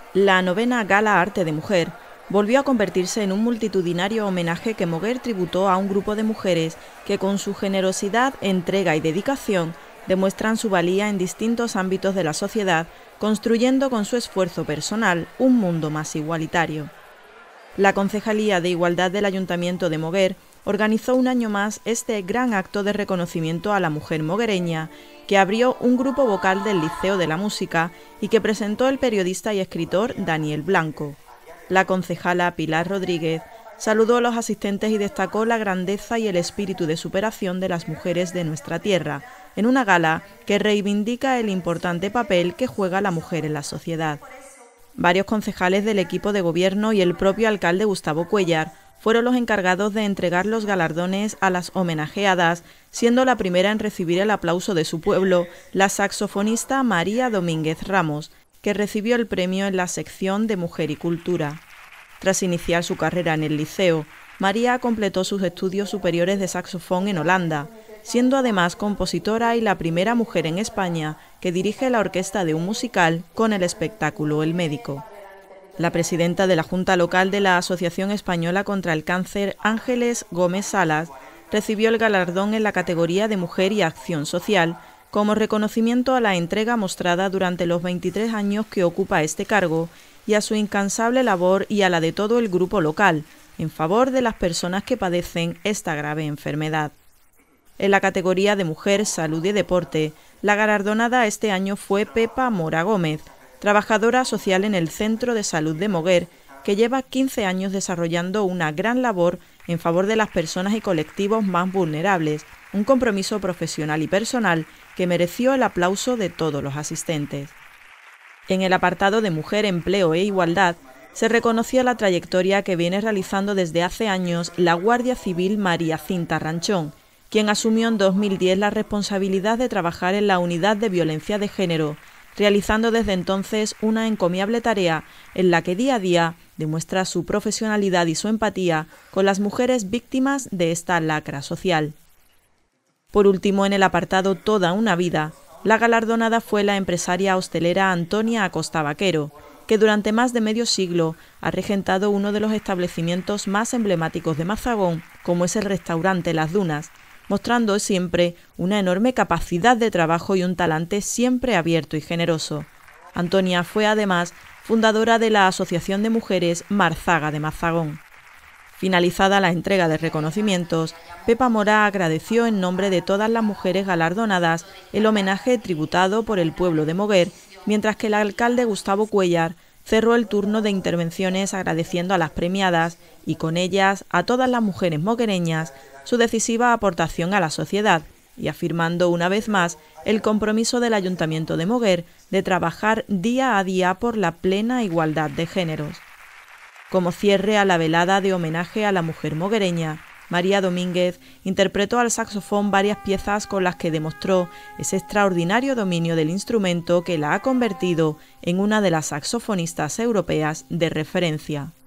La novena Gala Arte de Mujer volvió a convertirse en un multitudinario homenaje que Moguer tributó a un grupo de mujeres que con su generosidad, entrega y dedicación demuestran su valía en distintos ámbitos de la sociedad, construyendo con su esfuerzo personal un mundo más igualitario. La Concejalía de Igualdad del Ayuntamiento de Moguer organizó un año más este gran acto de reconocimiento a la mujer moguereña, que abrió un grupo vocal del Liceo de la Música y que presentó el periodista y escritor Daniel Blanco. La concejala Pilar Rodríguez saludó a los asistentes y destacó la grandeza y el espíritu de superación de las mujeres de nuestra tierra, en una gala que reivindica el importante papel que juega la mujer en la sociedad. Varios concejales del equipo de gobierno y el propio alcalde Gustavo Cuéllar fueron los encargados de entregar los galardones a las homenajeadas, siendo la primera en recibir el aplauso de su pueblo la saxofonista María Domínguez Ramos, que recibió el premio en la sección de Mujer y Cultura. Tras iniciar su carrera en el liceo, María completó sus estudios superiores de saxofón en Holanda, siendo además compositora y la primera mujer en España que dirige la orquesta de un musical con el espectáculo El Médico. La presidenta de la Junta Local de la Asociación Española contra el Cáncer, Ángeles Gómez Salas, recibió el galardón en la categoría de Mujer y Acción Social, como reconocimiento a la entrega mostrada durante los 23 años que ocupa este cargo y a su incansable labor y a la de todo el grupo local, en favor de las personas que padecen esta grave enfermedad. En la categoría de Mujer, Salud y Deporte, la galardonada este año fue Pepa Mora Gómez, trabajadora social en el Centro de Salud de Moguer, que lleva 15 años desarrollando una gran labor en favor de las personas y colectivos más vulnerables, un compromiso profesional y personal que mereció el aplauso de todos los asistentes. En el apartado de Mujer, Empleo e Igualdad, se reconoció la trayectoria que viene realizando desde hace años la Guardia Civil María Cinta Ranchón, quien asumió en 2010 la responsabilidad de trabajar en la Unidad de Violencia de Género, realizando desde entonces una encomiable tarea en la que día a día demuestra su profesionalidad y su empatía con las mujeres víctimas de esta lacra social. Por último, en el apartado Toda una vida, la galardonada fue la empresaria hostelera Antonia Acosta Vaquero, que durante más de medio siglo ha regentado uno de los establecimientos más emblemáticos de Mazagón, como es el restaurante Las Dunas, mostrando siempre una enorme capacidad de trabajo y un talante siempre abierto y generoso. Antonia fue además fundadora de la Asociación de Mujeres Marzaga de Mazagón. Finalizada la entrega de reconocimientos, Pepa Mora agradeció en nombre de todas las mujeres galardonadas el homenaje tributado por el pueblo de Moguer, mientras que el alcalde Gustavo Cuéllar cerró el turno de intervenciones agradeciendo a las premiadas y con ellas a todas las mujeres moguereñas su decisiva aportación a la sociedad y afirmando una vez más el compromiso del Ayuntamiento de Moguer de trabajar día a día por la plena igualdad de géneros. Como cierre a la velada de homenaje a la mujer moguereña, María Domínguez interpretó al saxofón varias piezas con las que demostró ese extraordinario dominio del instrumento que la ha convertido en una de las saxofonistas europeas de referencia.